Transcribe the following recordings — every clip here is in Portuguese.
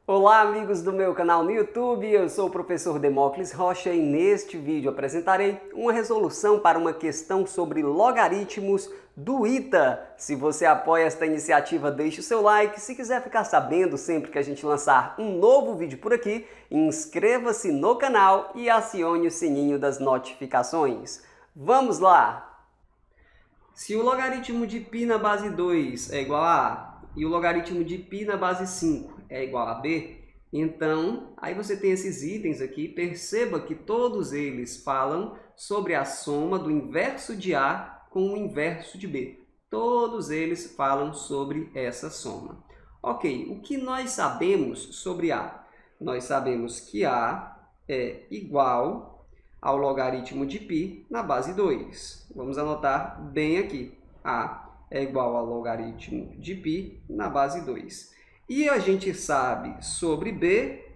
Olá, amigos do meu canal no YouTube, eu sou o professor Demócles Rocha e neste vídeo apresentarei uma resolução para uma questão sobre logaritmos do ITA. Se você apoia esta iniciativa, deixe o seu like. Se quiser ficar sabendo sempre que a gente lançar um novo vídeo por aqui, inscreva-se no canal e acione o sininho das notificações. Vamos lá! Se o logaritmo de π na base 2 é igual a A e o logaritmo de π na base 5 é igual a B, então, aí você tem esses itens aqui, perceba que todos eles falam sobre a soma do inverso de A com o inverso de B. Todos eles falam sobre essa soma. Ok, o que nós sabemos sobre A? Nós sabemos que A é igual ao logaritmo de π na base 2. Vamos anotar bem aqui. A é igual ao logaritmo de π na base 2. E a gente sabe sobre B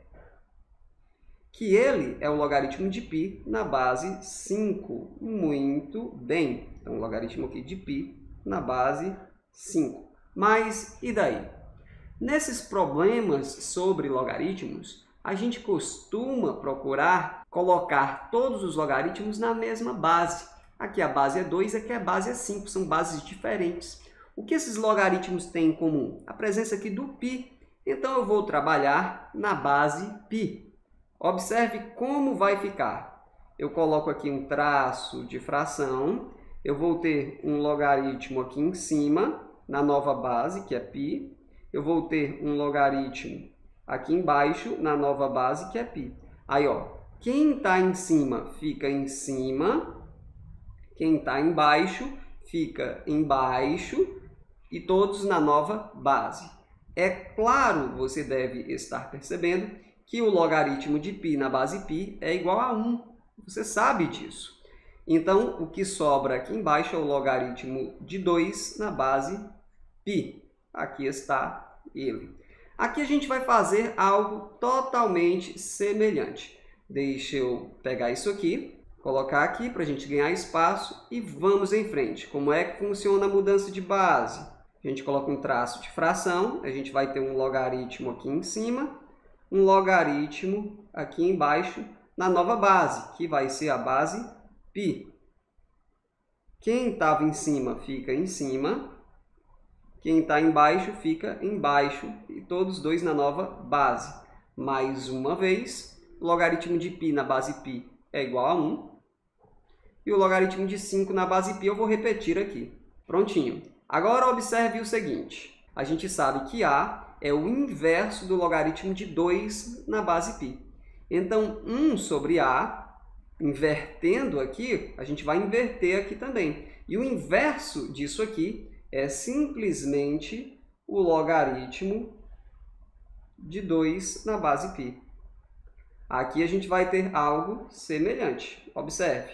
que ele é o logaritmo de π na base 5. Muito bem. Então, o logaritmo aqui de π na base 5. Mas e daí? Nesses problemas sobre logaritmos, a gente costuma procurar colocar todos os logaritmos na mesma base. Aqui a base é 2, aqui a base é 5, são bases diferentes. O que esses logaritmos têm em comum? A presença aqui do π. Então, eu vou trabalhar na base π. Observe como vai ficar. Eu coloco aqui um traço de fração. Eu vou ter um logaritmo aqui em cima, na nova base, que é π. Eu vou ter um logaritmo aqui embaixo, na nova base, que é π. Aí, ó, quem está em cima fica em cima. Quem está embaixo fica embaixo. E todos na nova base. É claro, você deve estar percebendo que o logaritmo de π na base π é igual a 1. Você sabe disso. Então, o que sobra aqui embaixo é o logaritmo de 2 na base π. Aqui está ele. Aqui a gente vai fazer algo totalmente semelhante. Deixa eu pegar isso aqui, colocar aqui para a gente ganhar espaço e vamos em frente. Como é que funciona a mudança de base? A gente coloca um traço de fração, a gente vai ter um logaritmo aqui em cima, um logaritmo aqui embaixo na nova base, que vai ser a base π. Quem estava em cima fica em cima, quem está embaixo fica embaixo, e todos dois na nova base. Mais uma vez, o logaritmo de π na base π é igual a 1, e o logaritmo de 5 na base π eu vou repetir aqui. Prontinho. Agora, observe o seguinte. A gente sabe que A é o inverso do logaritmo de 2 na base π. Então, 1 sobre A, invertendo aqui, a gente vai inverter aqui também. E o inverso disso aqui é simplesmente o logaritmo de 2 na base π. Aqui a gente vai ter algo semelhante. Observe.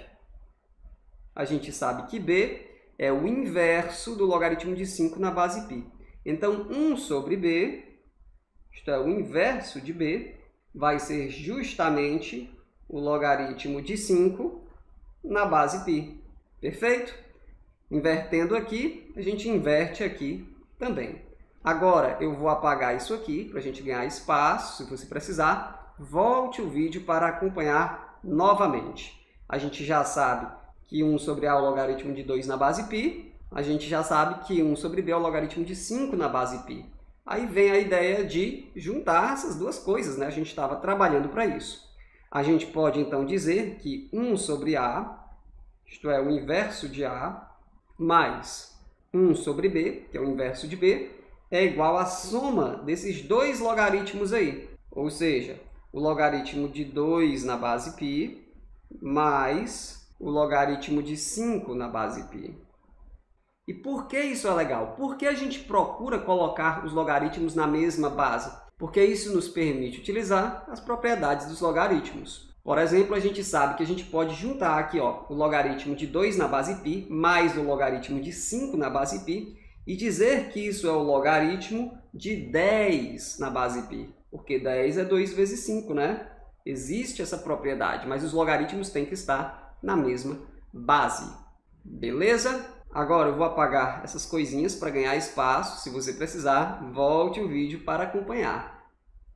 A gente sabe que B é o inverso do logaritmo de 5 na base π. Então, 1 sobre b, isto é, o inverso de b, vai ser justamente o logaritmo de 5 na base π. Perfeito? Invertendo aqui, a gente inverte aqui também. Agora, eu vou apagar isso aqui para a gente ganhar espaço. Se você precisar, volte o vídeo para acompanhar novamente. A gente já sabe que 1 sobre A é o logaritmo de 2 na base π, a gente já sabe que 1 sobre B é o logaritmo de 5 na base π. Aí vem a ideia de juntar essas duas coisas, né? A gente estava trabalhando para isso. A gente pode, então, dizer que 1 sobre A, isto é, o inverso de A, mais 1 sobre B, que é o inverso de B, é igual à soma desses dois logaritmos aí. Ou seja, o logaritmo de 2 na base π mais o logaritmo de 5 na base π. E por que isso é legal? Por que a gente procura colocar os logaritmos na mesma base? Porque isso nos permite utilizar as propriedades dos logaritmos. Por exemplo, a gente sabe que a gente pode juntar aqui, ó, o logaritmo de 2 na base π mais o logaritmo de 5 na base π e dizer que isso é o logaritmo de 10 na base π. Porque 10 é 2 vezes 5, né? Existe essa propriedade, mas os logaritmos têm que estar na mesma base. Beleza? Agora eu vou apagar essas coisinhas para ganhar espaço. Se você precisar, volte o vídeo para acompanhar.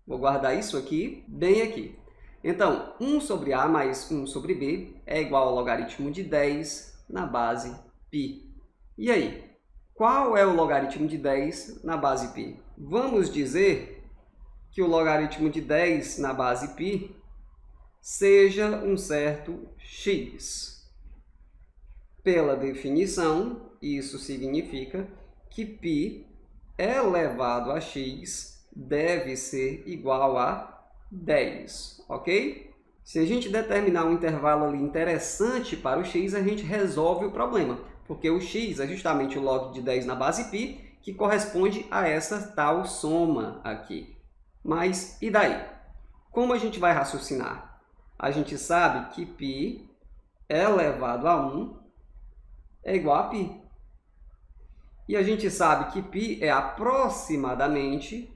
Vou guardar isso aqui, bem aqui. Então, 1 sobre A mais 1 sobre B é igual ao logaritmo de 10 na base π. E aí, qual é o logaritmo de 10 na base π? Vamos dizer que o logaritmo de 10 na base π seja um certo x. Pela definição, isso significa que π elevado a x deve ser igual a 10, ok? Se a gente determinar um intervalo ali interessante para o x, a gente resolve o problema, porque o x é justamente o log de 10 na base π, que corresponde a essa tal soma aqui. Mas e daí? Como a gente vai raciocinar? A gente sabe que π elevado a 1 é igual a π. E a gente sabe que π é aproximadamente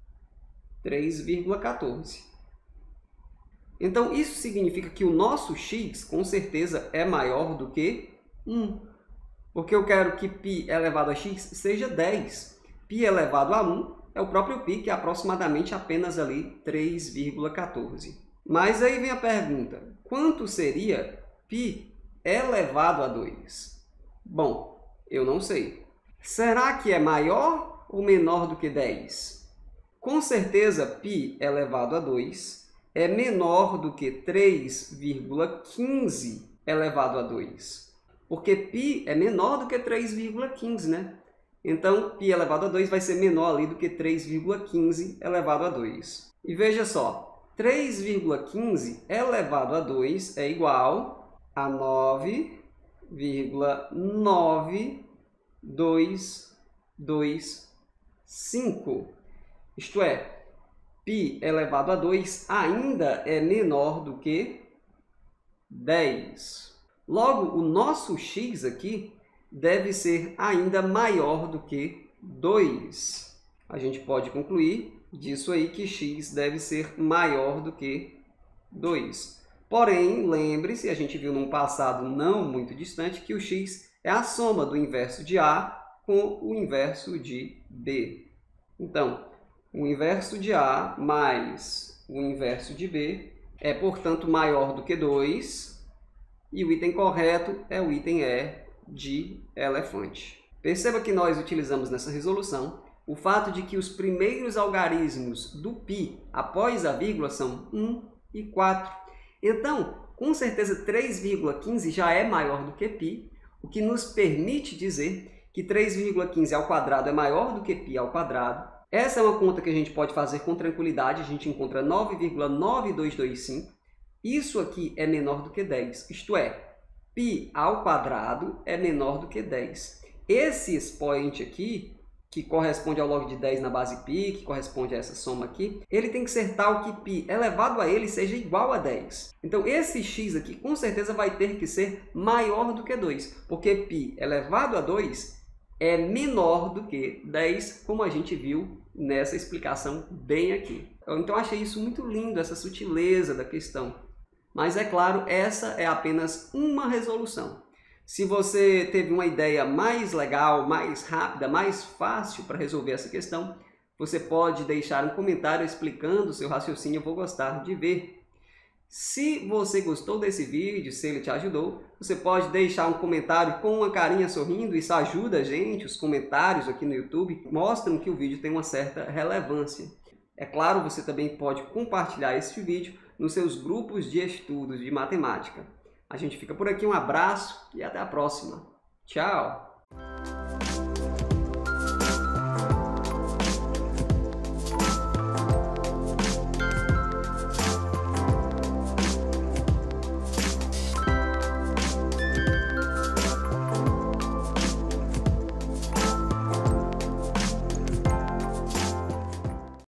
3,14. Então, isso significa que o nosso x, com certeza, é maior do que 1. Porque eu quero que π elevado a x seja 10. π elevado a 1 é o próprio π, que é aproximadamente apenas ali 3,14. Mas aí vem a pergunta, quanto seria π elevado a 2? Bom, eu não sei. Será que é maior ou menor do que 10? Com certeza, π elevado a 2 é menor do que 3,15 elevado a 2. Porque π é menor do que 3,15, né? Então, π elevado a 2 vai ser menor ali do que 3,15 elevado a 2. E veja só, 3,15 elevado a 2 é igual a 9,9225. Isto é, π elevado a 2 ainda é menor do que 10. Logo, o nosso x aqui deve ser ainda maior do que 2. A gente pode concluir disso aí que x deve ser maior do que 2. Porém, lembre-se, a gente viu num passado não muito distante, que o x é a soma do inverso de A com o inverso de B. Então, o inverso de A mais o inverso de B é, portanto, maior do que 2. E o item correto é o item E de elefante. Perceba que nós utilizamos nessa resolução o fato de que os primeiros algarismos do π após a vírgula são 1 e 4. Então, com certeza, 3,15 já é maior do que π, o que nos permite dizer que 3,15 ao quadrado é maior do que π ao quadrado. Essa é uma conta que a gente pode fazer com tranquilidade. A gente encontra 9,9225. Isso aqui é menor do que 10, isto é, π ao quadrado é menor do que 10. Esse expoente aqui, que corresponde ao log de 10 na base π, que corresponde a essa soma aqui, ele tem que ser tal que π elevado a ele seja igual a 10. Então, esse x aqui, com certeza, vai ter que ser maior do que 2, porque π elevado a 2 é menor do que 10, como a gente viu nessa explicação bem aqui. Então, achei isso muito lindo, essa sutileza da questão. Mas, é claro, essa é apenas uma resolução. Se você teve uma ideia mais legal, mais rápida, mais fácil para resolver essa questão, você pode deixar um comentário explicando o seu raciocínio, eu vou gostar de ver. Se você gostou desse vídeo, se ele te ajudou, você pode deixar um comentário com uma carinha sorrindo, isso ajuda a gente, os comentários aqui no YouTube mostram que o vídeo tem uma certa relevância. É claro, você também pode compartilhar este vídeo nos seus grupos de estudos de matemática. A gente fica por aqui, um abraço e até a próxima. Tchau!